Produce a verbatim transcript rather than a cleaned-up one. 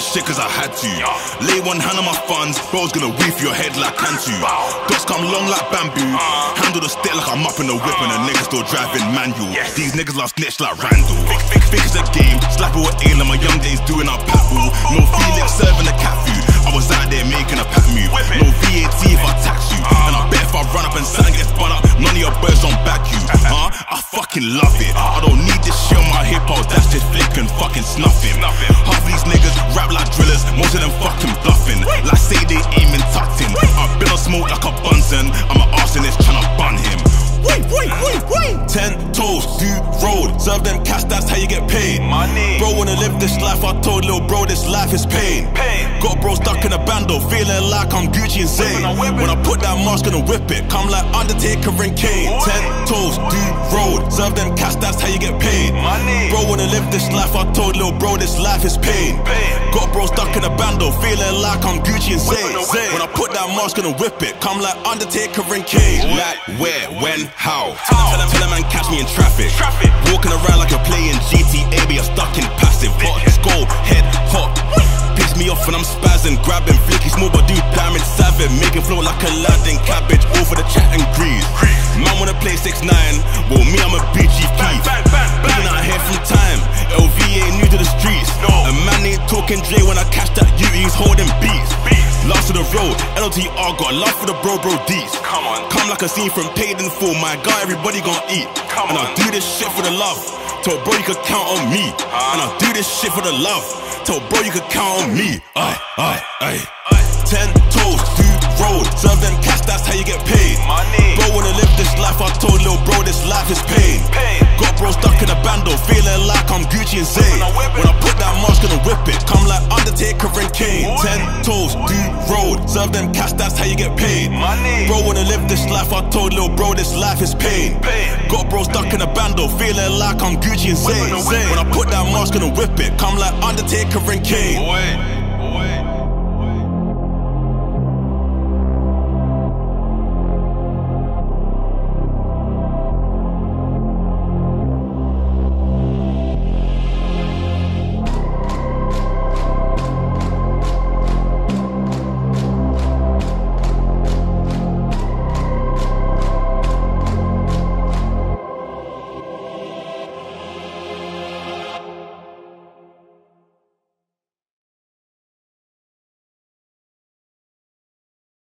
shit cause I had to. Lay one hand on my funds, bro's gonna weave your head like Cantu. Dots come long like bamboo, handle the stick like I'm up in the whip and the niggas still driving manual. These niggas love snitch like Randall. Think it's a game, slap it with aim like my young days doing our pat ball. No Felix serving the cat food, I was out there making a pat move. No V A T if I tax you, and I bet if I run up and something gets spun up, none of your birds don't back you. Huh? I fucking love it. I don't need this shit on my hip hop, that's just flick and fucking snuffing. Half of these niggas rap like drillers, most of them fucking bluffing. Like say they aiming tucked in. I've been on smoke like a Bunsen, I'm an arsonist tryna bun him. Wait, wait, wait, wait. Ten toes, do road, serve them cash, that's how you get paid. Money. Bro wanna live this life, I told little bro this life is pain. Pain. Got bro stuck in a bando, feeling like I'm Gucci and Zay. When I put that mask, gonna whip it, come like Undertaker and Kane. Boy. Ten toes, do road, serve them cash, that's how you get paid. Money. Bro wanna live this life, I told little bro this life is pain. Pain. Got bro stuck in a bando, feeling like I'm Gucci and Zay. When I put that mask, gonna whip it, come like Undertaker and Kane. Boy. Like where, when, how? Tell them, tell them man catch me in traffic. traffic. Walking around like you're playing G T A, but you're stuck in passive. Hot, skull, head, hot. Piss me off when I'm spazzing, grabbing flicky small but do damage, savage. Making flow like a Aladdin cabbage, over the chat and grease. Man wanna play six nine, well me I'm a B G P. Been out here from time, L V ain't new to the streets. A man ain't talking Dre when I catch that U, he's holding beats. Last of the road, L T R got love for the bro bro D's. Come on, come like a scene from Paid in Full. My guy, everybody gon' eat. Come and I do this shit for the love. Tell bro you could count on me. Uh, and I do this shit for the love. Tell bro you could count on me. Aye, aye, aye. Ten toes, do road, serve them cash, that's how you get paid. Money. Bro wanna live this life, I told little bro this life is pain. pain. Got bro stuck in a bando, feeling like I'm Gucci and Zay. When I put that mask, gonna whip it, come like Undertaker and Kane. Boy. Ten toes, do road, serve them cash, that's how you get paid. Money. Bro wanna live this life, I told little bro this life is pain. pain. Got bro stuck in a bando, feeling like I'm Gucci and Zay. When I put that mask, gonna whip it, come like Undertaker and Kane. Boy. Boy.